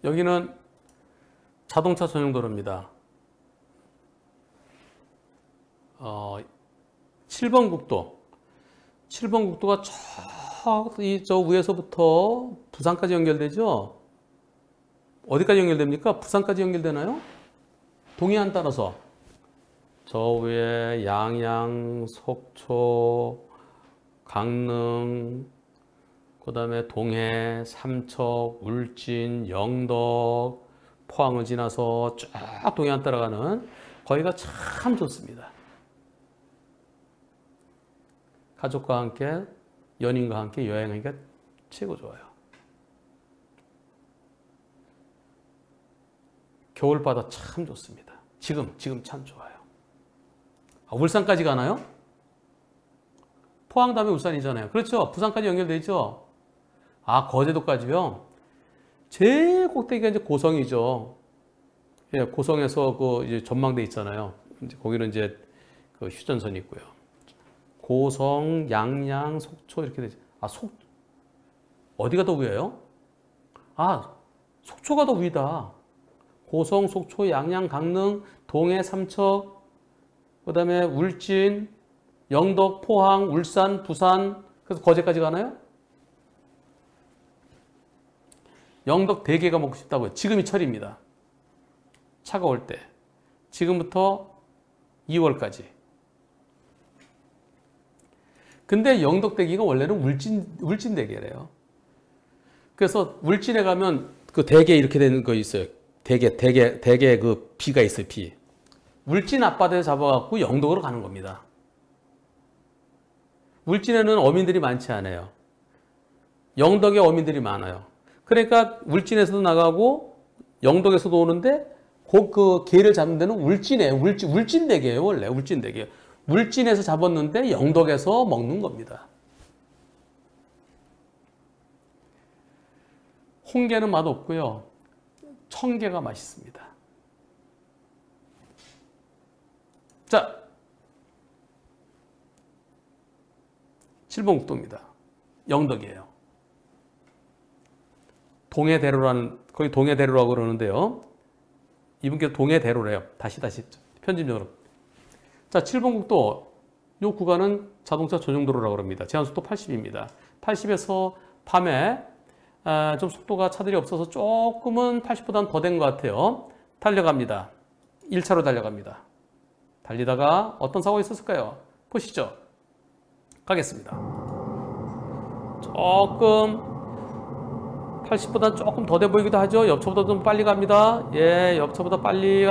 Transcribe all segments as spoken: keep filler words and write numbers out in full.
여기는 자동차 전용도로입니다. 어, 칠 번 국도. 칠 번 국도가 저, 이, 저 위에서부터 부산까지 연결되죠? 어디까지 연결됩니까? 부산까지 연결되나요? 동해안 따라서. 저 위에 양양, 속초, 강릉, 그 다음에 동해, 삼척, 울진, 영덕, 포항을 지나서 쫙 동해안 따라가는 거기가 참 좋습니다. 가족과 함께, 연인과 함께 여행하기가 최고 좋아요. 겨울바다 참 좋습니다. 지금, 지금 참 좋아요. 아, 울산까지 가나요? 포항 다음에 울산이잖아요. 그렇죠? 부산까지 연결되어 있죠? 아, 거제도까지요? 제일 꼭대기가 이제 고성이죠. 예, 고성에서 그 이제 전망대 있잖아요. 이제 거기는 이제 그 휴전선이 있고요. 고성, 양양, 속초 이렇게 되죠. 아, 속 어디가 더 위에요? 아, 속초가 더 위다. 고성, 속초, 양양, 강릉, 동해, 삼척, 그 다음에 울진, 영덕, 포항, 울산, 부산, 그래서 거제까지 가나요? 영덕 대게가 먹고 싶다고요. 지금이 철입니다. 차가울 때. 지금부터 이월까지. 근데 영덕 대게가 원래는 울진, 울진 대게래요. 그래서 울진에 가면 그 대게 이렇게 되는 거 있어요. 대게, 대게, 대게 그 비가 있어요, 비. 울진 앞바다에 잡아갖고 영덕으로 가는 겁니다. 울진에는 어민들이 많지 않아요. 영덕에 어민들이 많아요. 그러니까 울진에서도 나가고 영덕에서도 오는데 그, 그 게를 잡는 데는 울진에 울진 울진 대게예요. 원래 울진 대게. 울진에서 잡았는데 영덕에서 먹는 겁니다. 홍게는 맛없고요. 청게가 맛있습니다. 자, 칠 번 국도입니다. 영덕이에요. 동해대로라는, 거기 동해대로라고 그러는데요. 이분께 동해대로래요. 다시 다시 편집적으로. 자, 칠 번 국도. 이 구간은 자동차 전용도로라고 합니다. 제한속도 팔십입니다. 팔십에서 밤에 아, 좀 속도가 차들이 없어서 조금은 팔십보다는 더 된 것 같아요. 달려갑니다. 일 차로 달려갑니다. 달리다가 어떤 사고가 있었을까요? 보시죠. 가겠습니다. 조금 팔십보다 조금 더 돼 보이기도 하죠. 옆차보다 좀 빨리 갑니다. 예, 옆차보다 빨리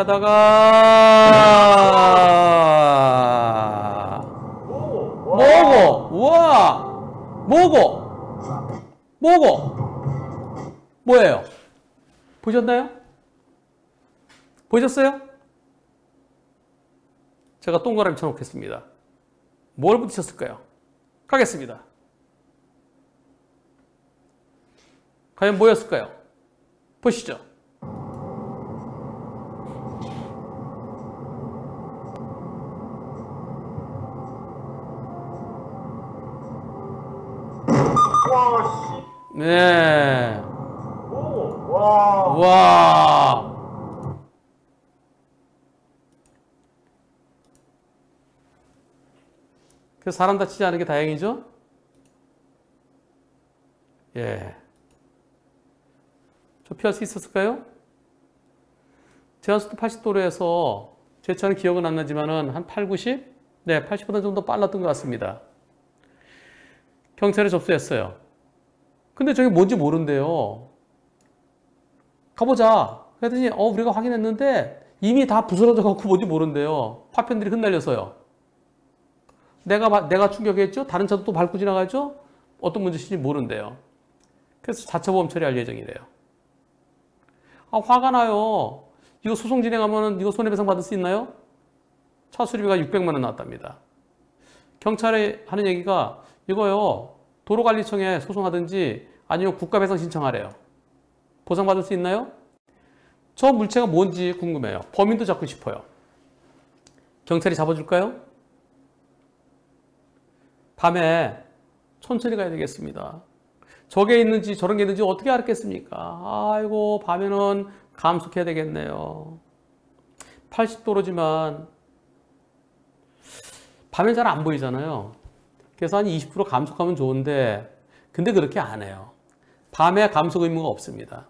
가다가 뭐고? 우와! 뭐고? 뭐고? 뭐예요? 보셨나요? 보셨어요? 제가 동그라미 쳐놓겠습니다. 뭘 붙이셨을까요? 가겠습니다. 과연 뭐였을까요? 보시죠. 와, 씨. 네. 오, 와. 와. 그래서 사람 다치지 않은 게 다행이죠? 예. 저 피할 수 있었을까요? 제한속도 팔십 도로에서 제 차는 기억은 안 나지만은 한 팔, 구십? 네, 팔십보다 좀 더 빨랐던 것 같습니다. 경찰에 접수했어요. 근데 저게 뭔지 모른대요. 가보자. 그랬더니 어 우리가 확인했는데 이미 다 부스러져 갖고 뭔지 모른대요. 파편들이 흩날려서요. 내가 내가 충격했죠? 다른 차도 또 밟고 지나가죠? 어떤 문제인지 모른대요. 그래서 자처보험 처리할 예정이래요. 아, 화가 나요. 이거 소송 진행하면 이거 손해배상 받을 수 있나요? 차 수리비가 육백만 원 나왔답니다. 경찰에 하는 얘기가 이거요. 도로관리청에 소송하든지 아니면 국가배상 신청하래요. 보상받을 수 있나요? 저 물체가 뭔지 궁금해요. 범인도 잡고 싶어요. 경찰이 잡아줄까요? 밤에 천천히 가야 되겠습니다. 저게 있는지 저런 게 있는지 어떻게 알았겠습니까? 아이고, 밤에는 감속해야 되겠네요. 팔십 도로지만 밤엔 잘 안 보이잖아요. 그래서 한 이십 퍼센트 감속하면 좋은데, 근데 그렇게 안 해요. 밤에 감속 의무가 없습니다.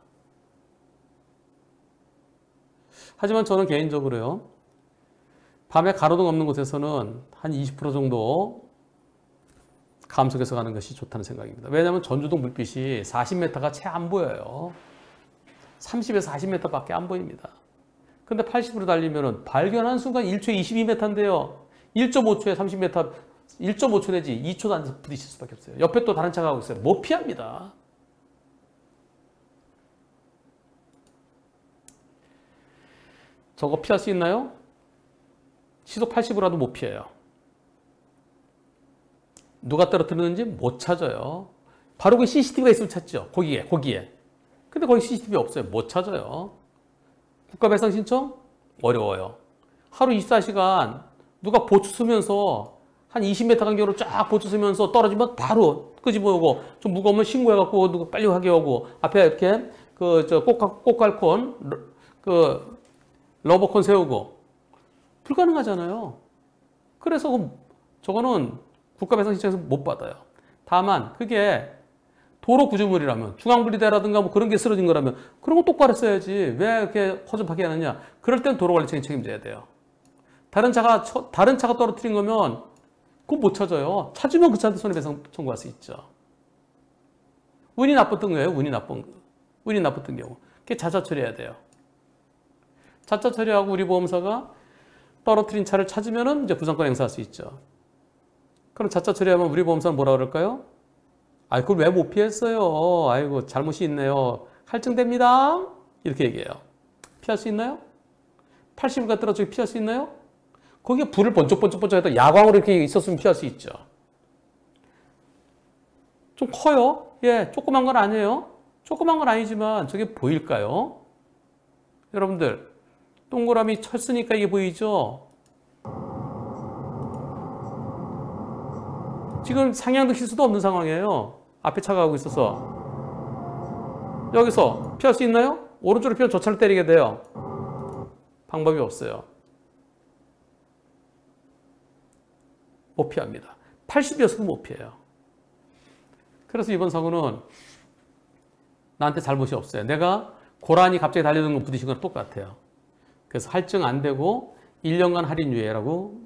하지만 저는 개인적으로요, 밤에 가로등 없는 곳에서는 한 이십 퍼센트 정도 감속해서 가는 것이 좋다는 생각입니다. 왜냐하면 전주동 불빛이 사십 미터가 채 안 보여요. 삼십에서 사십 미터밖에 안 보입니다. 근데 팔십으로 달리면 발견한 순간 일 초에 이십이 미터인데요. 일 점 오 초에 삼십 미터, 일 점 오 초 내지 이 초도 안 돼서 부딪힐 수밖에 없어요. 옆에 또 다른 차가 가고 있어요. 못 피합니다. 저거 피할 수 있나요? 시속 팔십으로라도 못 피해요. 누가 떨어뜨리는지 못 찾아요. 바로 그 씨씨티비가 있으면 찾죠. 거기에, 거기에. 근데 거기 씨씨티비 없어요. 못 찾아요. 국가배상 신청? 어려워요. 하루 이십사 시간 누가 보초 쓰면서 한 이십 미터 간격으로 쫙 보초 쓰면서 떨어지면 바로 끄집어오고, 좀 무거우면 신고해갖고 누가 빨리 하게 오고, 앞에 이렇게 그 저 꽃갈콘 그 러버콘 세우고 불가능하잖아요. 그래서 저거는 국가배상 신청에서 못 받아요. 다만 그게 도로 구조물이라면, 중앙분리대라든가 뭐 그런 게 쓰러진 거라면 그런 거 똑바로 써야지 왜 이렇게 허접하게 하느냐. 그럴 땐 도로관리청이 책임져야 돼요. 다른 차가 다른 차가 떨어뜨린 거면 그거 못 찾아요. 찾으면 그 차한테 손해배상 청구할 수 있죠. 운이 나빴던 거예요. 운이 나쁜 거. 운이 나빴던 경우. 그게 자차 처리해야 돼요. 자차 처리하고 우리 보험사가 떨어뜨린 차를 찾으면은 이제 부상권 행사할 수 있죠. 그럼 자차 처리하면 우리 보험사는 뭐라 그럴까요? 아, 그걸 왜 못 피했어요? 아이고, 잘못이 있네요. 할증됩니다. 이렇게 얘기해요. 피할 수 있나요? 팔십을 갖다가 저기 피할 수 있나요? 거기에 불을 번쩍번쩍번쩍 해도 야광으로 이렇게 있었으면 피할 수 있죠. 좀 커요. 예, 조그만 건 아니에요. 조그만 건 아니지만 저게 보일까요? 여러분들, 동그라미 쳤으니까 이게 보이죠? 지금 상향도 킬 수도 없는 상황이에요. 앞에 차가 가고 있어서. 여기서 피할 수 있나요? 오른쪽으로 피하면 저 차를 때리게 돼요. 방법이 없어요. 못 피합니다. 팔십이었어도 못 피해요. 그래서 이번 사고는 나한테 잘못이 없어요. 내가 고라니 갑자기 달려드는 거 부딪힌 거랑 똑같아요. 그래서 할증 안 되고 일 년간 할인 유예라고.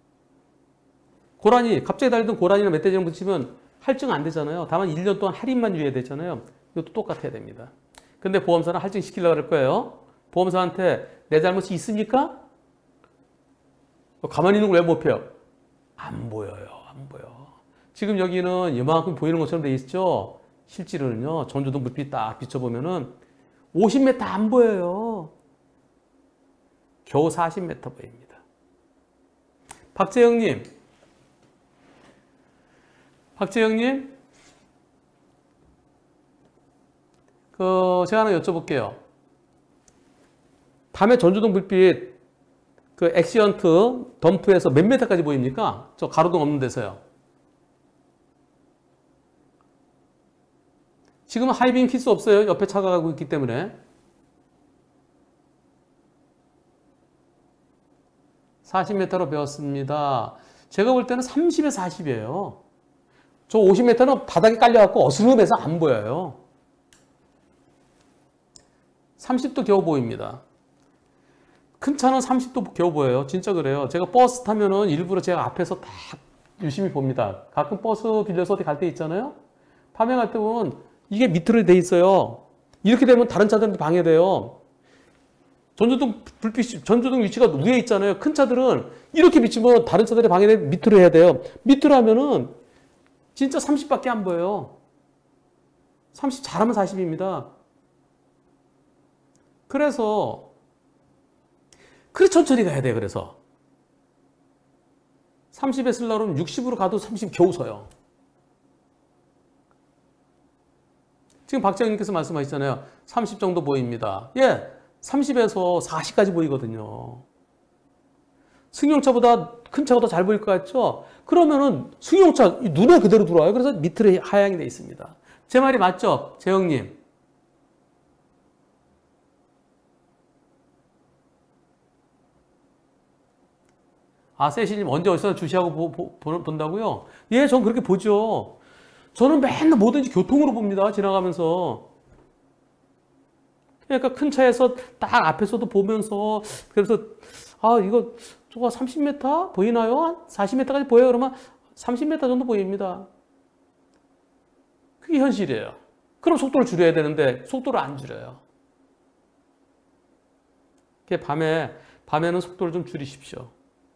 고라니, 갑자기 달리던 고라니나 멧돼지랑 붙이면 할증 안 되잖아요. 다만 일 년 동안 할인만 유예되잖아요. 이것도 똑같아야 됩니다. 근데 보험사는 할증 시키려고 할 거예요. 보험사한테 내 잘못이 있습니까? 가만히 있는 걸 왜 못 펴요? 안 보여요. 안 보여. 지금 여기는 이만큼 보이는 것처럼 돼 있죠? 실제로는요, 전조등 불빛 딱 비춰보면은 오십 미터 안 보여요. 겨우 사십 미터 보입니다. 박재영님, 박재영님, 그 제가 하나 여쭤볼게요. 밤에 전조등 불빛 그 엑시언트 덤프에서 몇 미터까지 보입니까? 저 가로등 없는 데서요. 지금은 하이빔 킬 수 없어요. 옆에 차가 가고 있기 때문에. 사십 미터로 배웠습니다. 제가 볼 때는 삼십에 사십이에요. 저 오십 미터는 바닥에 깔려갖고 어스름해서 안 보여요. 삼십도 겨우 보입니다. 큰 차는 삼십도 겨우 보여요. 진짜 그래요. 제가 버스 타면은 일부러 제가 앞에서 다 유심히 봅니다. 가끔 버스 빌려서 어디 갈 때 있잖아요. 밤에 갈 때 보면 이게 밑으로 돼 있어요. 이렇게 되면 다른 차들한테 방해돼요. 전조등 불빛, 전조등 위치가 위에 있잖아요. 큰 차들은 이렇게 비치면 다른 차들이 방해돼 밑으로 해야 돼요. 밑으로 하면은 진짜 삼십밖에 안 보여요. 삼십 잘하면 사십입니다. 그래서 그래 천천히 가야 돼요. 그래서 삼십에 쓰려면 육십으로 가도 삼십 겨우 서요. 지금 박재영님께서 말씀하시잖아요. 삼십 정도 보입니다. 예, 삼십에서 사십까지 보이거든요. 승용차보다 큰 차보다 잘 보일 것 같죠? 그러면은 승용차 눈에 그대로 들어와요. 그래서 밑으로 하향이 되어 있습니다. 제 말이 맞죠? 재영님. 아, 세시님 언제 어디서 주시하고 보, 보, 보, 본다고요? 예, 전 그렇게 보죠. 저는 맨날 뭐든지 교통으로 봅니다. 지나가면서. 그러니까 큰 차에서 딱 앞에서도 보면서 그래서 아 이거 저거 삼십 미터 보이나요? 한 사십 미터까지 보여요? 그러면 삼십 미터 정도 보입니다. 그게 현실이에요. 그럼 속도를 줄여야 되는데 속도를 안 줄여요. 그게 밤에 밤에는 속도를 좀 줄이십시오.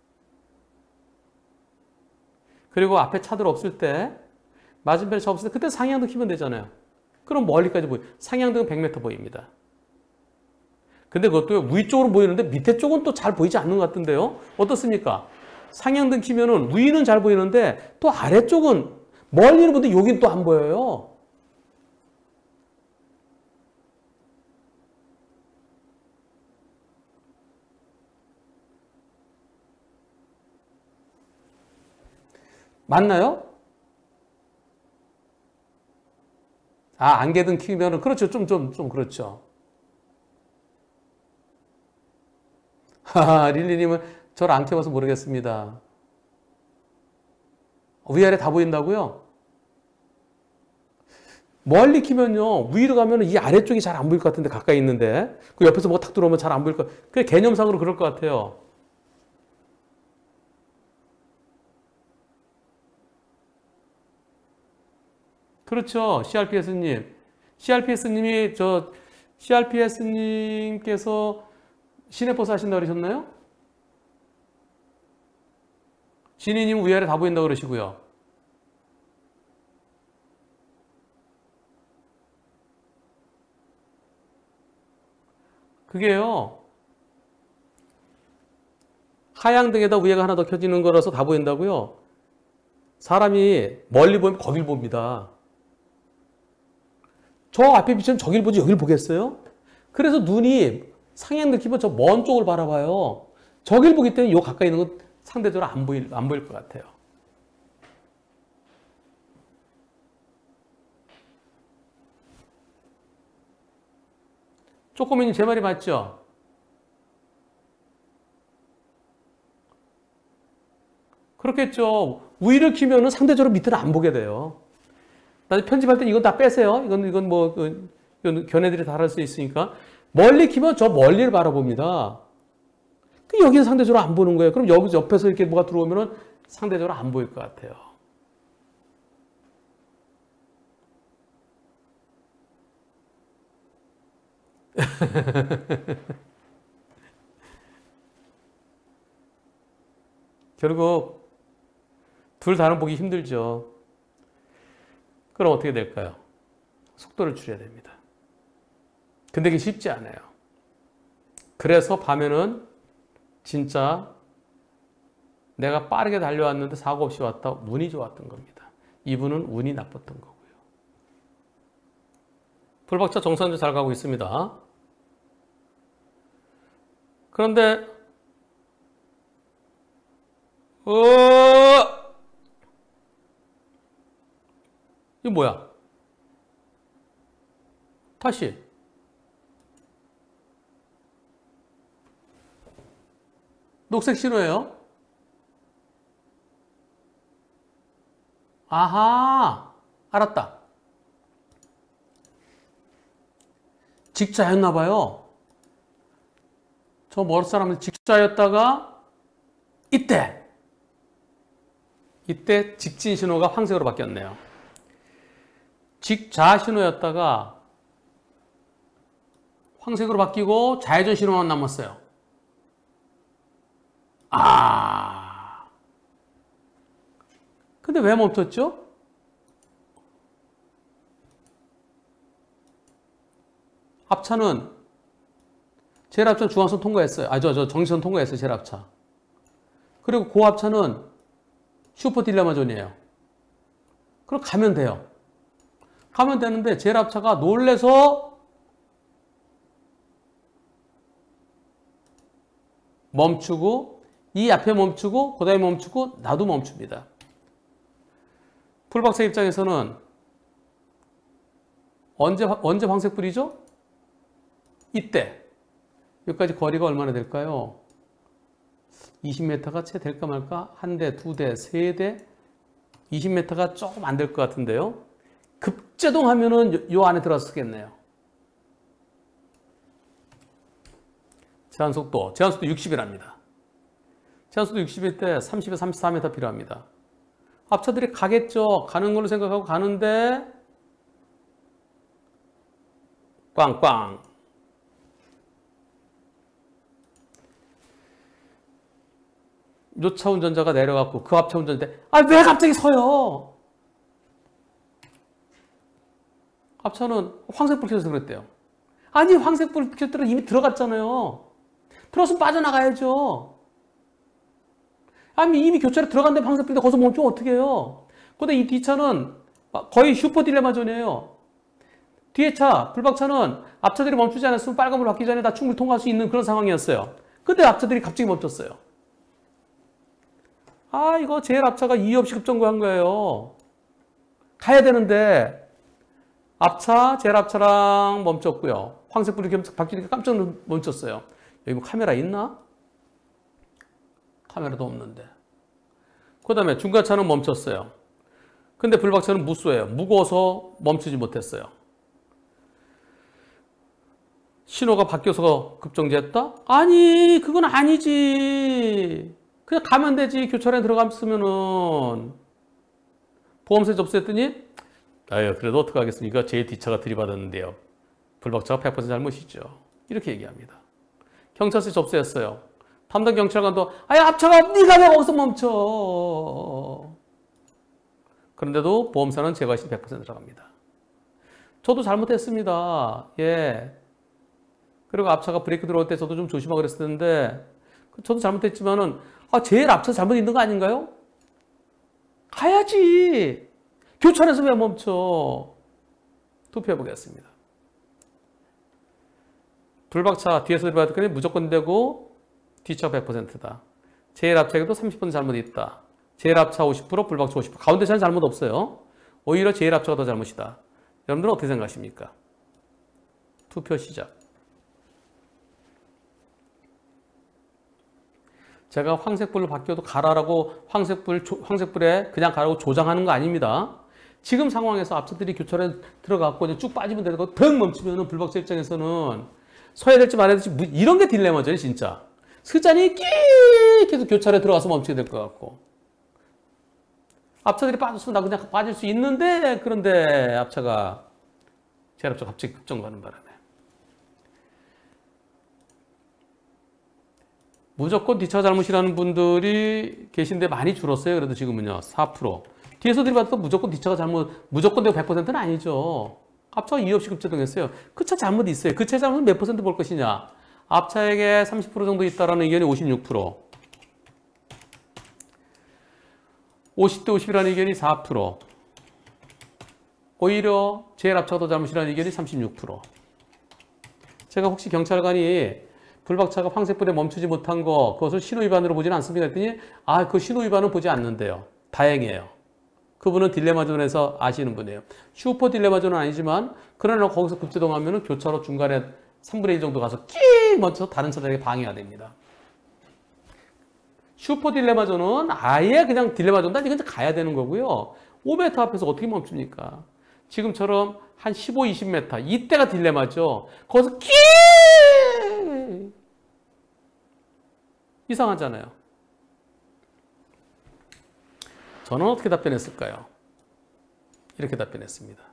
그리고 앞에 차들 없을 때 맞은편에 차 없을 때 그때 상향등 켜면 되잖아요. 그럼 멀리까지 보여요. 상향등은 백 미터 보입니다. 근데 그것도 위쪽으로 보이는데 밑에 쪽은 또 잘 보이지 않는 것 같은데요. 어떻습니까? 상향등 켜면은 위는 잘 보이는데 또 아래쪽은 멀리는 보는데 여긴 또 안 보여요. 맞나요? 아, 안개등 켜면은 그렇죠. 좀 좀 좀 그렇죠. 하하, 릴리님은 저를 안 켜봐서 모르겠습니다. 위아래 다 보인다고요? 멀리 키면요, 위로 가면 이 아래쪽이 잘 안 보일 것 같은데, 가까이 있는데. 그 옆에서 뭐 탁 들어오면 잘 안 보일 것 같아요. 그게 개념상으로 그럴 것 같아요. 그렇죠. 씨알피에스님. 씨알피에스님이, 저, 씨알피에스님께서 시내버스 하신다고 그러셨나요? 신이님 위아래 다 보인다고 그러시고요. 그게요. 하향등에다 위에가 하나 더 켜지는 거라서 다 보인다고요. 사람이 멀리 보면 거길 봅니다. 저 앞에 비치면 저길 보지 여길 보겠어요? 그래서 눈이 상향 느끼면 저 먼 쪽을 바라봐요. 저길 보기 때문에 요 가까이 있는 건 상대적으로 안 보일, 안 보일 것 같아요. 쪼꼬미님 제 말이 맞죠? 그렇겠죠. 위를 키면은 상대적으로 밑에는 안 보게 돼요. 나중에 편집할 때 이건 다 빼세요. 이건, 이건 뭐, 이건 견해들이 다 할 수 있으니까. 멀리 키면 저 멀리를 바라봅니다. 그 여기는 상대적으로 안 보는 거예요. 그럼 여기 옆에서 이렇게 뭐가 들어오면은 상대적으로 안 보일 것 같아요. 결국 둘 다는 보기 힘들죠. 그럼 어떻게 될까요? 속도를 줄여야 됩니다. 근데 그게 쉽지 않아요. 그래서 밤에는 진짜 내가 빠르게 달려왔는데 사고 없이 왔다. 운이 좋았던 겁니다. 이분은 운이 나빴던 거고요. 불박차 정상주 잘 가고 있습니다. 그런데 어 이거 뭐야? 다시 녹색 신호예요. 아하, 알았다. 직자였나 봐요. 저 머리 사람은 직자였다가 이때 이때 직진 신호가 황색으로 바뀌었네요. 직자 신호였다가 황색으로 바뀌고 좌회전 신호만 남았어요. 아. 근데 왜 멈췄죠? 앞차는 제일 앞차 중앙선 통과했어요. 아, 저, 저 정지선 통과했어요. 제일 앞차. 그리고 그 앞차는 슈퍼 딜레마 존이에요. 그럼 가면 돼요. 가면 되는데 제일 앞차가 놀래서 멈추고 이 앞에 멈추고 그 다음에 멈추고 나도 멈춥니다. 풀박사 입장에서는 언제, 언제 황색불이죠? 이때. 여기까지 거리가 얼마나 될까요? 이십 미터가 채 될까 말까? 한 대, 두 대, 세 대? 이십 미터가 조금 안 될 것 같은데요. 급제동하면은 요, 요 안에 들어갔겠네요. 제한속도, 제한속도 육십이랍니다. 제한속도 육십일 때 삼십에서 삼십사 미터 필요합니다. 앞차들이 가겠죠. 가는 걸로 생각하고 가는데 꽝꽝. 요 차 운전자가 내려갔고 그 앞차 운전자한테 아, 왜 갑자기 서요? 앞차는 황색불 켜서 그랬대요. 아니, 황색불 켰더니 이미 들어갔잖아요. 들어서 빠져나가야죠. 아니, 이미 교차로 들어갔는데 황색불인데 거기서 멈추면 어떻게 해요? 근데 이 뒷차는 거의 슈퍼 딜레마 존이에요. 뒤에 차, 불박차는 앞차들이 멈추지 않았으면 빨간불 받기 전에 다 충분히 통과할 수 있는 그런 상황이었어요. 근데 앞차들이 갑자기 멈췄어요. 아, 이거 제일 앞차가 이의 없이 급정거한 거예요. 가야 되는데 앞차, 제일 앞차랑 멈췄고요. 황색불이 바뀌니까 깜짝 멈췄어요. 여기 뭐 카메라 있나? 카메라도 없는데. 그 다음에 중간차는 멈췄어요. 근데 불박차는 무쏘예요. 무거워서 멈추지 못했어요. 신호가 바뀌어서 급정지했다? 아니, 그건 아니지. 그냥 가면 되지. 교차로에 들어갔으면은. 보험세 접수했더니 아유, 그래도 어떡하겠습니까? 제 뒷차가 들이받았는데요. 불박차가 백 퍼센트 잘못이죠. 이렇게 얘기합니다. 경찰서에 접수했어요. 담당 경찰관도 아야, 앞차가 네가 왜 거기서 멈춰. 그런데도 보험사는 제거하시 백 퍼센트 들어갑니다. 저도 잘못했습니다. 예. 그리고 앞차가 브레이크 들어올 때 저도 좀 조심하고 그랬었는데 저도 잘못했지만은 아, 제일 앞차 잘못 있는 거 아닌가요? 가야지. 교차로에서 왜 멈춰? 투표해 보겠습니다. 불박차 뒤에서 들어봤더니 무조건 되고 뒷차 백 퍼센트다. 제일 앞차에도 삼십 퍼센트 잘못이 있다. 제일 앞차 오십 퍼센트, 불박차 오십 퍼센트. 가운데 차는 잘못 없어요. 오히려 제일 앞차가 더 잘못이다. 여러분들은 어떻게 생각하십니까? 투표 시작. 제가 황색불로 바뀌어도 가라라고 황색불, 황색불에 그냥 가라고 조장하는 거 아닙니다. 지금 상황에서 앞차들이 교차로에 들어갔고 이제 쭉 빠지면 되고 腾멈추면은 불박차 입장에서는 서야 될지 말아야 될지 이런 게 딜레마죠, 진짜. 스자니 끼 계속 교차로에 들어가서 멈추게 될 것 같고. 앞차들이 빠졌으면 나 그냥 빠질 수 있는데 그런데 앞차가 제일 앞차가 갑자기 급정거하는 바람에. 무조건 뒷차 잘못이라는 분들이 계신데 많이 줄었어요. 그래도 지금은요. 사 퍼센트. 뒤에서 들이받아도 무조건 뒷차가 잘못, 무조건 되고 백 퍼센트는 아니죠. 앞차가 이의 없이 급제동했어요. 그 차 잘못이 있어요. 그 차 잘못은 몇 퍼센트 볼 것이냐. 앞차에게 삼십 퍼센트 정도 있다라는 의견이 오십육 퍼센트. 오십 대 오십이라는 의견이 사 퍼센트. 오히려 제일 앞차가 더 잘못이라는 의견이 삼십육 퍼센트. 제가 혹시 경찰관이 불박차가 황색불에 멈추지 못한 거 그것을 신호위반으로 보지는 않습니다 했더니 아, 그 신호위반은 보지 않는데요. 다행이에요. 그분은 딜레마존에서 아시는 분이에요. 슈퍼 딜레마존은 아니지만 그러나 거기서 급제동하면 교차로 중간에 삼분의 일 정도 가서 끼 멈춰서 다른 차들에게 방해가 됩니다. 슈퍼 딜레마존은 아예 그냥 딜레마존도 아니고 그냥 가야 되는 거고요. 오 미터 앞에서 어떻게 멈춥니까? 지금처럼 한 십오, 이십 미터 이때가 딜레마죠. 거기서 끼 이상하잖아요. 저는 어떻게 답변했을까요? 이렇게 답변했습니다.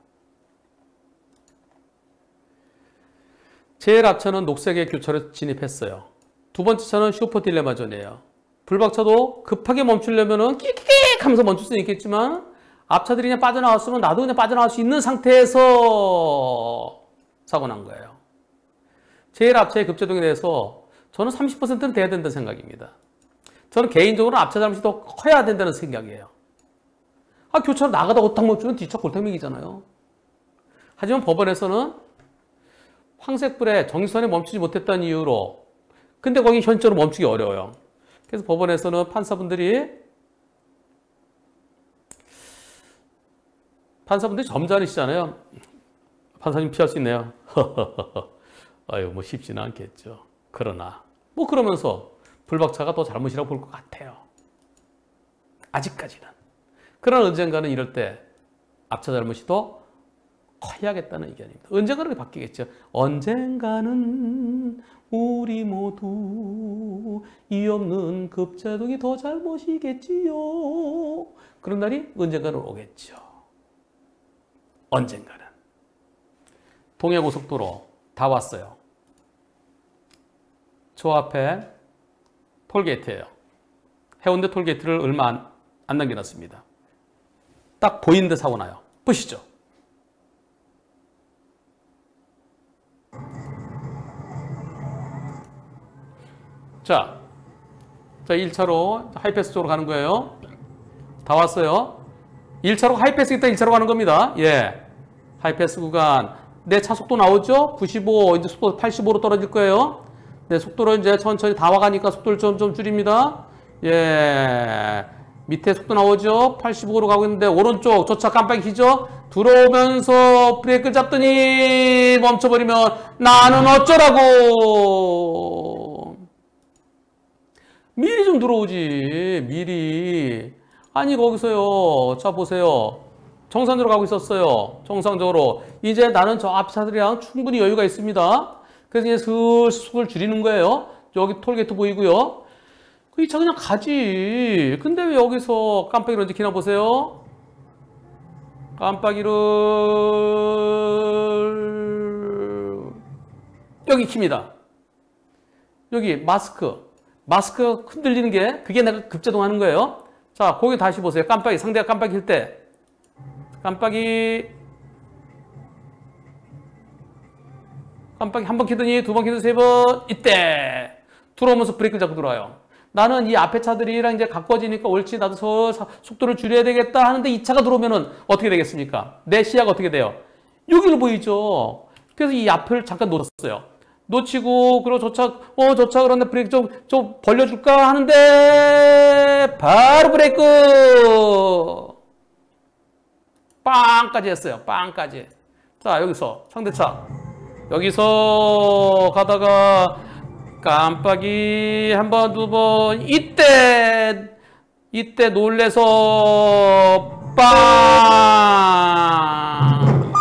제일 앞차는 녹색의 교차로에 진입했어요. 두 번째 차는 슈퍼 딜레마존이에요. 불박차도 급하게 멈추려면은 끽끽 하면서 멈출 수는 있겠지만 앞차들이 그냥 빠져나왔으면 나도 그냥 빠져나갈 수 있는 상태에서 사고 난 거예요. 제일 앞차의 급제동에 대해서 저는 삼십 퍼센트는 돼야 된다는 생각입니다. 저는 개인적으로 앞차 잘못이 더 커야 된다는 생각이에요. 아, 교차로 나가다가 딱 멈추면 뒷차 골탕먹이잖아요. 하지만 법원에서는 황색불에 정지선에 멈추지 못했다는 이유로 근데 거기 현저로 멈추기 어려워요. 그래서 법원에서는 판사분들이 판사분들이 점잖으시잖아요. 판사님 피할 수 있네요. 아유, 뭐 쉽지는 않겠죠. 그러나 뭐 그러면서 불박차가 더 잘못이라고 볼 것 같아요. 아직까지는. 그러나 언젠가는 이럴 때 앞차 잘못이 더 커야겠다는 의견입니다. 언젠가는 바뀌겠죠. 언젠가는 우리 모두 이 없는 급제동이 더 잘못이겠지요. 그런 날이 언젠가는 오겠죠. 언젠가는. 동해고속도로 다 왔어요. 저 앞에 톨게이트예요. 해운대 톨게이트를 얼마 안, 안 남겨놨습니다. 딱 보이는데 사고 나요. 보시죠. 자, 자 일 차로 하이패스 쪽으로 가는 거예요. 다 왔어요. 일 차로 하이패스 있다 일 차로 가는 겁니다. 예, 하이패스 구간. 내 차 속도 나오죠? 구십오, 이제 속도 팔십오로 떨어질 거예요. 네, 속도를 이제 천천히 다 와가니까 속도를 좀, 좀 줄입니다. 예, 밑에 속도 나오죠? 팔십오로 가고 있는데, 오른쪽, 저 차 깜빡이 켜죠? 들어오면서 브레이크 잡더니 멈춰버리면 나는 어쩌라고! 미리 좀 들어오지, 미리. 아니, 거기서요. 자, 보세요. 정상적으로 가고 있었어요. 정상적으로. 이제 나는 저 앞차들이랑 충분히 여유가 있습니다. 그래서 이제 슬슬 속도를 줄이는 거예요. 여기 톨게이트 보이고요. 이 차 그냥 가지. 근데 왜 여기서 깜빡이를 언제 켜나 보세요. 깜빡이를 여기 킵니다. 여기 마스크. 마스크 흔들리는 게 그게 내가 급제동 하는 거예요. 자, 거기 다시 보세요. 깜빡이. 상대가 깜빡이 킬 때. 깜빡이 깜빡이 한 번 켜더니 두 번 켜더니 세 번 이때 들어오면서 브레이크 잡고 들어와요. 나는 이 앞에 차들이랑 이제 가까워지니까 옳지 나도 서 속도를 줄여야 되겠다 하는데 이 차가 들어오면은 어떻게 되겠습니까? 내 시야가 어떻게 돼요? 여기로 보이죠. 그래서 이 앞을 잠깐 놓쳤어요. 놓치고 그리고 저 차 어 저 차 그런데 브레이크 좀 좀 벌려줄까 하는데 바로 브레이크 빵까지 했어요. 빵까지. 자, 여기서 상대차. 여기서 가다가 깜빡이 한 번, 두 번. 이때 이때 놀래서 빵.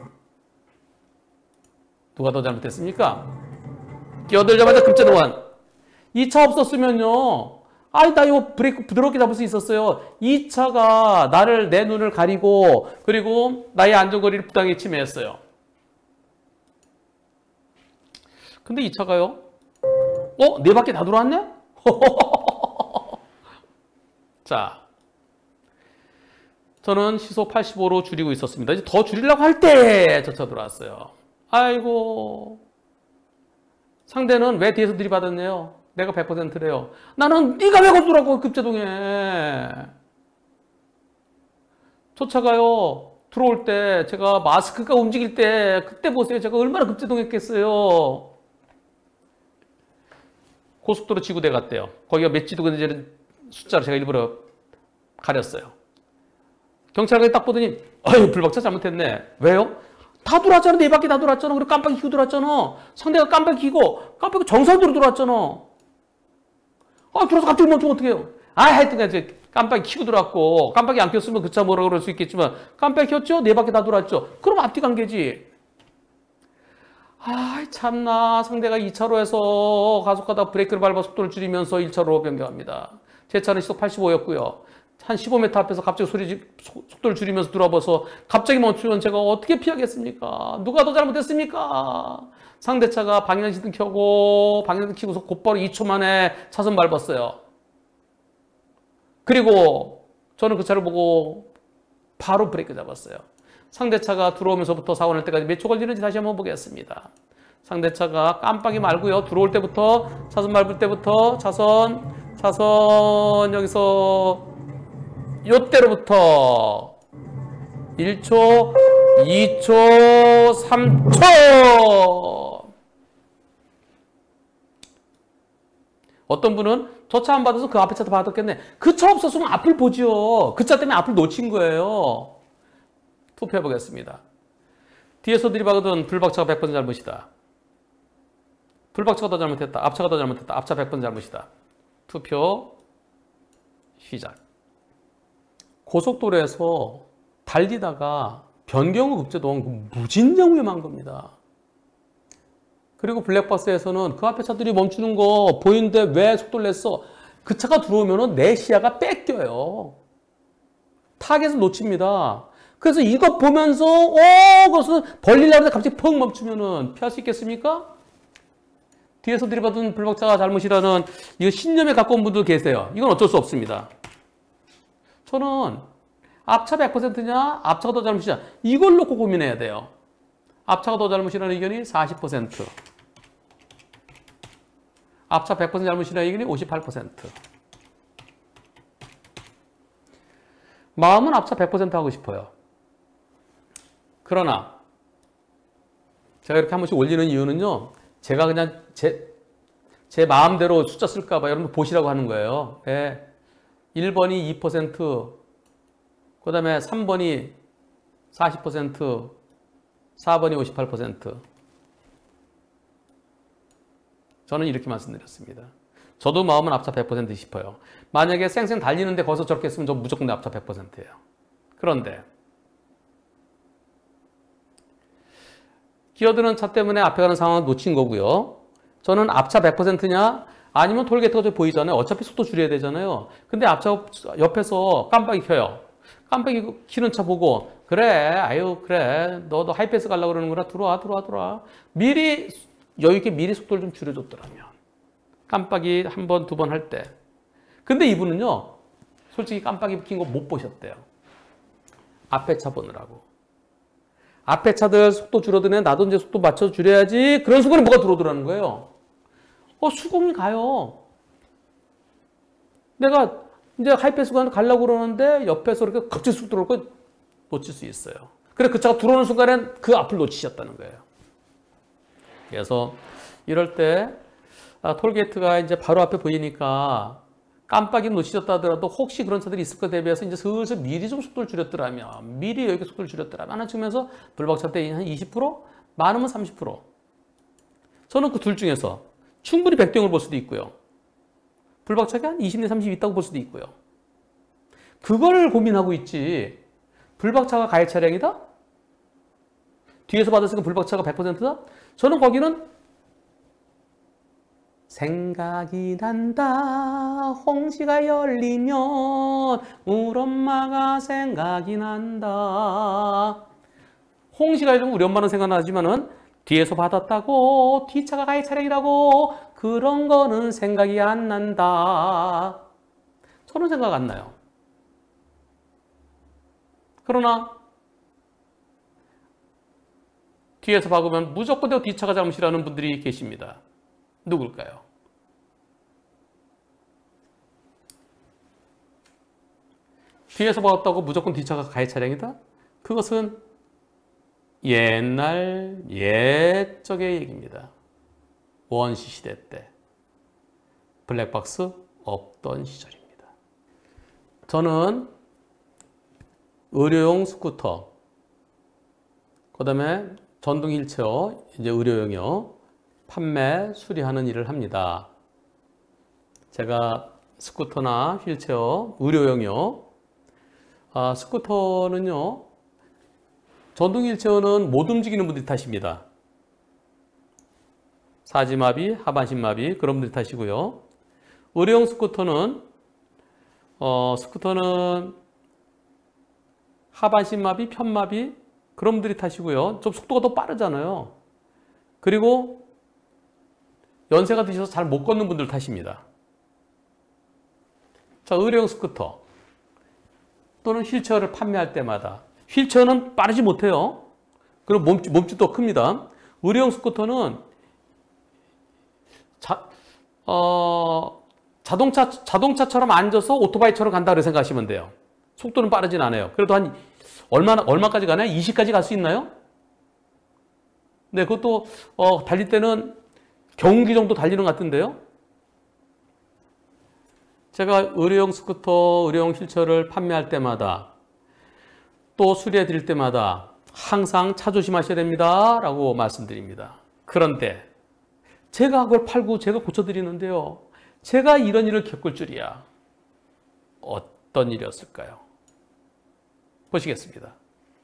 누가 더 잘못했습니까? 끼어들자마자 급제동환. 이 차 없었으면요. 아이, 나 이거 브레이크 부드럽게 잡을 수 있었어요. 이 차가 나를, 내 눈을 가리고, 그리고 나의 안전거리를 부당히 침해했어요. 근데 이 차가요? 어? 네 바퀴 다 돌아왔네? 자. 저는 시속 팔십오로 줄이고 있었습니다. 이제 더 줄이려고 할 때 저 차 들어왔어요. 아이고. 상대는 왜 뒤에서 들이받았네요? 내가 백 퍼센트래요. 나는 네가 왜 겁더라고 급제동에. 저 차가요. 들어올 때 제가 마스크가 움직일 때 그때 보세요. 제가 얼마나 급제동했겠어요. 고속도로 지구대 갔대요. 거기가 몇 지도가 이제 숫자를 제가 일부러 가렸어요. 경찰관이 딱 보더니 아유 불박차 잘못했네. 왜요? 다 들어왔잖아. 네 바퀴 다 들어왔잖아. 그리고 깜빡이 켜고 들어왔잖아. 상대가 깜빡이 켜고 깜빡이 정상적으로 들어왔잖아. 아, 들어서 갑자기 멈추면 어떡해요? 아, 하여튼, 이제 깜빡이 켜고 들어왔고, 깜빡이 안 켰으면 그 차 뭐라 그럴 수 있겠지만, 깜빡이 켰죠? 네 바퀴 다 돌았죠? 그럼 앞뒤 관계지. 아, 참나. 상대가 이 차로에서 가속하다 브레이크를 밟아 속도를 줄이면서 일 차로로 변경합니다. 제 차는 시속 팔십오였고요. 한 십오 미터 앞에서 갑자기 소리, 속도를 줄이면서 들어와서 갑자기 멈추면 제가 어떻게 피하겠습니까? 누가 더 잘못했습니까? 상대차가 방향지등 켜고 방향지등 켜고서 곧바로 이 초 만에 차선 밟았어요. 그리고 저는 그 차를 보고 바로 브레이크 잡았어요. 상대차가 들어오면서부터 사고 날 때까지 몇 초 걸리는지 다시 한번 보겠습니다. 상대차가 깜빡이 말고요. 들어올 때부터 차선 밟을 때부터 차선 차선 여기서 요때로부터 일 초, 이 초, 삼 초. 어떤 분은 저 차 안 받아서 그 앞에 차도 받았겠네. 그 차 없었으면 앞을 보지요. 그 차 때문에 앞을 놓친 거예요. 투표해 보겠습니다. 뒤에서 들이박으던 불박차가 백 번 잘못이다. 불박차가 더 잘못했다. 앞차가 더 잘못했다. 앞차 백 번 잘못이다. 투표 시작. 고속도로에서 달리다가 변경을 급제동 무진장 위험한 겁니다. 그리고 블랙박스에서는 그 앞에 차들이 멈추는 거 보이는데 왜 속도를 냈어? 그 차가 들어오면 내 시야가 뺏겨요. 타겟을 놓칩니다. 그래서 이거 보면서 오 그것은 벌리려고 하는데 갑자기 펑 멈추면은 피할 수 있겠습니까? 뒤에서 들이받은 불박차가 잘못이라는 이거 신념에 가까운 분들 계세요. 이건 어쩔 수 없습니다. 저는 앞차 백 퍼센트냐 앞차가 더 잘못이냐 이걸 놓고 고민해야 돼요. 앞차가 더 잘못이라는 의견이 사십 퍼센트, 앞차 백 퍼센트 잘못이라는 의견이 오십팔 퍼센트. 마음은 앞차 백 퍼센트 하고 싶어요. 그러나 제가 이렇게 한 번씩 올리는 이유는요. 제가 그냥 제, 제 마음대로 숫자 쓸까 봐 여러분 보시라고 하는 거예요. 네. 일 번이 이 퍼센트, 그 다음에 삼 번이 사십 퍼센트, 사 번이 오십팔 퍼센트. 저는 이렇게 말씀드렸습니다. 저도 마음은 앞차 백 퍼센트 싶어요. 만약에 쌩쌩 달리는데 거기서 저렇게 했으면 저 무조건 내 앞차 백 퍼센트예요. 그런데 끼어드는 차 때문에 앞에 가는 상황을 놓친 거고요. 저는 앞차 백 퍼센트냐 아니면 톨게이트가 저 보이잖아요. 어차피 속도 줄여야 되잖아요. 근데 앞차 옆에서 깜빡이 켜요. 깜빡이 켜는 차 보고 그래 아유 그래 너도 하이패스 가려고 그러는구나. 들어와 들어와 들어와. 미리 여유있게 미리 속도를 좀 줄여줬더라면 깜빡이 한 번 두 번 할 때. 근데 이분은요 솔직히 깜빡이 킨 거 못 보셨대요. 앞에 차 보느라고. 앞에 차들 속도 줄어드네. 나도 이제 속도 맞춰 줄여야지. 그런 순간에 뭐가 들어오더라는 거예요. 어, 수긍이 가요. 내가 이제 하이패스 가려고 그러는데 옆에서 이렇게 갑자기 쑥 들어올 거 놓칠 수 있어요. 그래 그 차가 들어오는 순간엔 그 앞을 놓치셨다는 거예요. 그래서 이럴 때 아, 톨게이트가 이제 바로 앞에 보이니까 깜빡이 놓치셨다 하더라도 혹시 그런 차들이 있을 거 대비해서 이제 슬슬 미리 좀 속도를 줄였더라면 미리 여기 속도를 줄였더라면 하나 측면에서 불박차 때 한 이십 퍼센트 많으면 삼십 퍼센트 저는 그 둘 중에서 충분히 백 대 영을 볼 수도 있고요. 불박차가 한 이십 대 삼십 있다고 볼 수도 있고요. 그걸 고민하고 있지 불박차가 가해 차량이다? 뒤에서 받았으니까 불박차가 백 퍼센트다? 저는 거기는 생각이 난다 홍시가 열리면 우리 엄마가 생각이 난다. 홍시가 열리면 우리 엄마는 생각나지만은 뒤에서 받았다고 뒷차가 가해 차량이라고 그런 거는 생각이 안 난다. 저는 생각 안 나요. 그러나 뒤에서 박으면 무조건 내 뒷차가 잘못이라는 분들이 계십니다. 누굴까요? 뒤에서 박았다고 무조건 뒷차가 가해 차량이다? 그것은 옛날 옛적의 얘기입니다. 원시 시대 때 블랙박스 없던 시절입니다. 저는 의료용 스쿠터, 그 다음에 전동 휠체어, 이제 의료용이요. 판매, 수리하는 일을 합니다. 제가 스쿠터나 휠체어, 의료용이요. 아, 스쿠터는요. 전동 휠체어는 못 움직이는 분들이 타십니다. 사지마비, 하반신마비 그런 분들이 타시고요. 의료용 스쿠터는 어, 스쿠터는 하반신마비, 편마비 그런 분들이 타시고요. 좀 속도가 더 빠르잖아요. 그리고 연세가 드셔서 잘 못 걷는 분들 타십니다. 자, 의료용 스쿠터 또는 휠체어를 판매할 때마다 휠체어는 빠르지 못해요. 그리고 몸집, 몸집도 큽니다. 의료용 스쿠터는 자, 어, 자동차, 자동차처럼 앉아서 오토바이처럼 간다고 생각하시면 돼요. 속도는 빠르진 않아요. 그래도 한 얼마나, 얼마까지 가나요? 이십까지 갈 수 있나요? 네, 그것도 어, 달릴 때는 경운기 정도 달리는 것 같은데요. 제가 의료용 스쿠터, 의료용 휠체어를 판매할 때마다 또 수리해 드릴 때마다 항상 차 조심하셔야 됩니다. 라고 말씀드립니다. 그런데 제가 그걸 팔고 제가 고쳐드리는데요. 제가 이런 일을 겪을 줄이야. 어떤 일이었을까요? 보시겠습니다.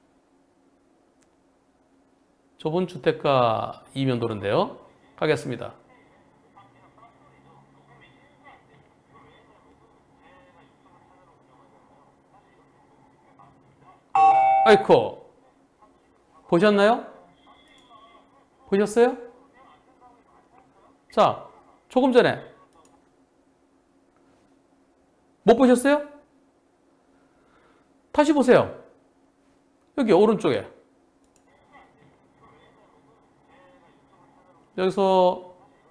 좁은 주택가 이면도로인데요. 가겠습니다. 아이코. 보셨나요? 보셨어요? 자, 조금 전에. 못 보셨어요? 다시 보세요. 여기 오른쪽에. 여기서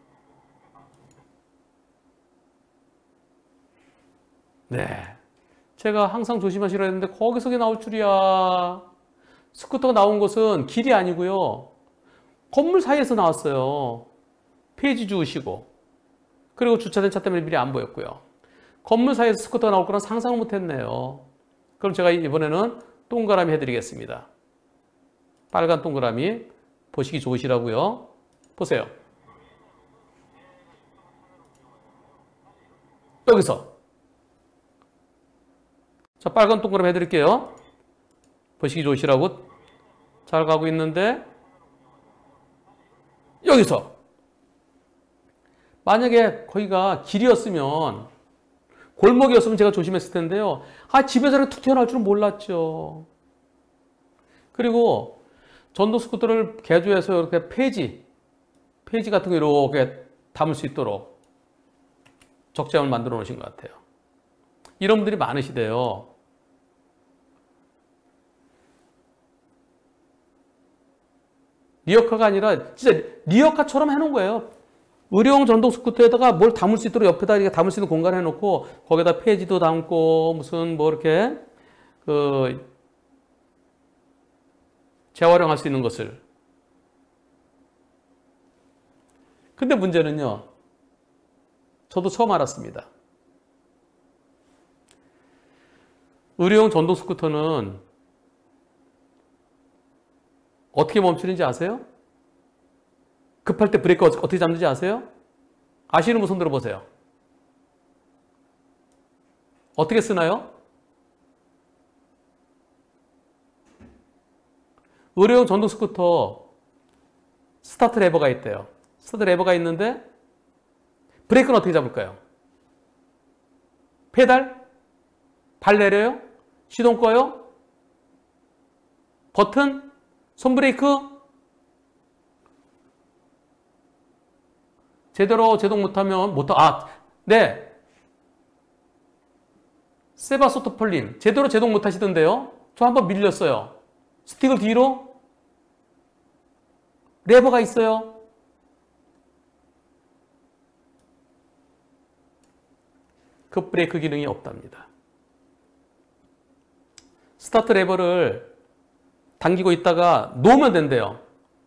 네. 제가 항상 조심하시라 했는데 거기서 나올 줄이야. 스쿠터가 나온 것은 길이 아니고요. 건물 사이에서 나왔어요. 페이지 주우시고. 그리고 주차된 차 때문에 미리 안 보였고요. 건물 사이에서 스쿠터가 나올 거란 상상을 못했네요. 그럼 제가 이번에는 동그라미 해드리겠습니다. 빨간 동그라미 보시기 좋으시라고요. 보세요. 여기서 자, 빨간 동그라미 해드릴게요. 보시기 좋으시라고 잘 가고 있는데 여기서 만약에 거기가 길이었으면 골목이었으면 제가 조심했을 텐데요. 아, 집에서 이렇게 툭 튀어나올 줄은 몰랐죠. 그리고 전동 스쿠터를 개조해서 이렇게 폐지 폐지 같은 거 이렇게 담을 수 있도록 적재함을 만들어 놓으신 것 같아요. 이런 분들이 많으시대요. 리어카가 아니라 진짜 리어카처럼 해놓은 거예요. 의료용 전동 스쿠터에다가 뭘 담을 수 있도록 옆에다 이렇게 담을 수 있는 공간을 해놓고 거기다 폐지도 담고 무슨 뭐 이렇게 그 재활용할 수 있는 것을. 근데 문제는요. 저도 처음 알았습니다. 의료용 전동 스쿠터는 어떻게 멈추는지 아세요? 급할 때 브레이크 어떻게 잡는지 아세요? 아시는 분 손 들어보세요. 어떻게 쓰나요? 의료용 전동 스쿠터 스타트 레버가 있대요. 스타트 레버가 있는데 브레이크는 어떻게 잡을까요? 페달? 발 내려요? 시동 꺼요? 버튼? 손브레이크? 제대로 제동 못하면 못, 아, 네. 세바소토폴린. 제대로 제동 못하시던데요? 저 한번 밀렸어요. 스틱을 뒤로? 레버가 있어요. 급브레이크 기능이 없답니다. 스타트 레버를 당기고 있다가 놓으면 된대요.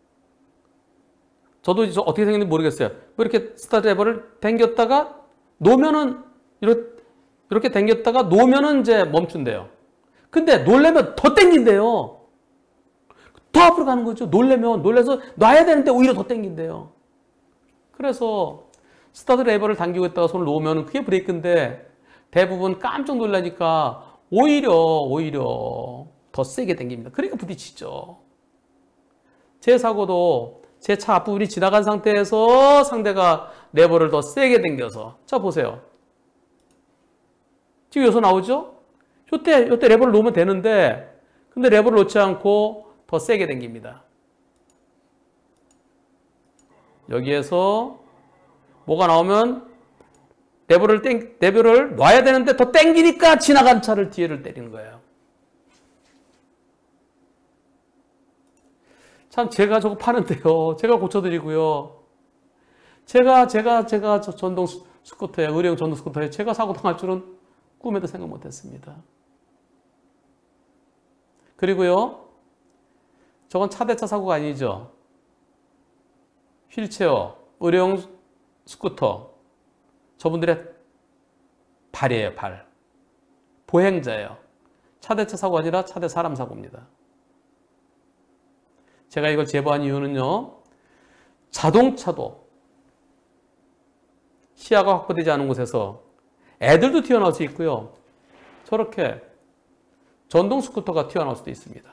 저도 어떻게 생겼는지 모르겠어요. 이렇게 스타트 레버를 당겼다가 놓으면은 이렇게, 이렇게 당겼다가 놓으면은 이제 멈춘대요. 근데 놀래면 더 당긴대요. 더 앞으로 가는 거죠. 놀래면 놀래서 놔야 되는데 오히려 더 당긴대요. 그래서 스타트 레버를 당기고 있다가 손을 놓으면 그게 브레이크인데 대부분 깜짝 놀라니까 오히려 오히려 더 세게 당깁니다. 그러니까 부딪히죠. 제 사고도 제 차 앞부분이 지나간 상태에서 상대가 레버를 더 세게 당겨서 자 보세요. 지금 여기서 나오죠? 요때 요때 레버를 놓으면 되는데 근데 레버를 놓지 않고 더 세게 당깁니다. 여기에서 뭐가 나오면 레버를 땡, 레버를 놔야 되는데 더 당기니까 지나간 차를 뒤에를 때리는 거예요. 참 제가 저거 파는데요. 제가 고쳐드리고요. 제가 제가 제가 저 전동 스쿠터에 의료용 전동 스쿠터에 제가 사고 당할 줄은 꿈에도 생각 못했습니다. 그리고요. 저건 차대차 사고가 아니죠. 휠체어, 의료용 스쿠터. 저분들의 발이에요, 발. 보행자예요. 차대차 사고 아니라 차대 사람 사고입니다. 제가 이걸 제보한 이유는요. 자동차도 시야가 확보되지 않은 곳에서 애들도 튀어나올 수 있고요. 저렇게 전동 스쿠터가 튀어나올 수도 있습니다.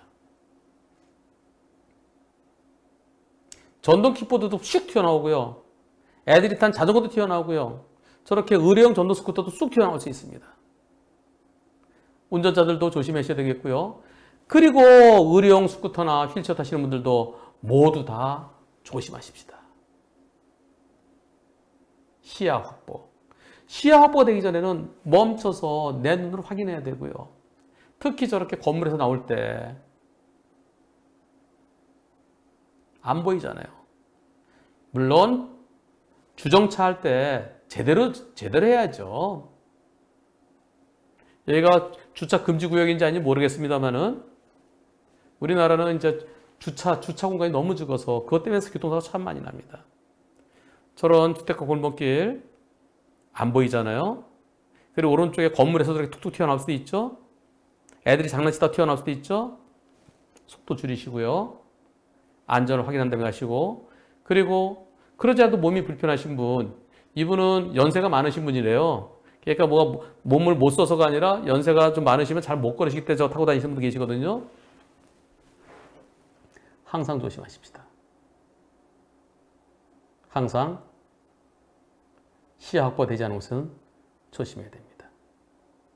전동 킥보드도 슉 튀어나오고요. 애들이 탄 자전거도 튀어나오고요. 저렇게 의료용 전동 스쿠터도 쑥 튀어나올 수 있습니다. 운전자들도 조심하셔야 되겠고요. 그리고 의료용 스쿠터나 휠체어 타시는 분들도 모두 다 조심하십시다. 시야 확보. 시야 확보가 되기 전에는 멈춰서 내 눈으로 확인해야 되고요. 특히 저렇게 건물에서 나올 때 안 보이잖아요. 물론 주정차 할 때 제대로 제대로 해야죠. 여기가 주차 금지 구역인지 아닌지 모르겠습니다만은 우리나라는 이제 주차 주차 공간이 너무 적어서 그것 때문에 교통사고가 참 많이 납니다. 저런 주택가 골목길 안 보이잖아요. 그리고 오른쪽에 건물에서 이렇게 툭툭 튀어나올 수도 있죠. 애들이 장난치다 튀어나올 수도 있죠. 속도 줄이시고요. 안전을 확인한 다음에 가시고, 그리고 그러지 않아도 몸이 불편하신 분, 이분은 연세가 많으신 분이래요. 그러니까 뭐가 몸을 못 써서가 아니라 연세가 좀 많으시면 잘 못 걸으시기 때문에 저 타고 다니시는 분도 계시거든요. 항상 조심하십시다. 항상 시야 확보되지 않은 곳은 조심해야 됩니다.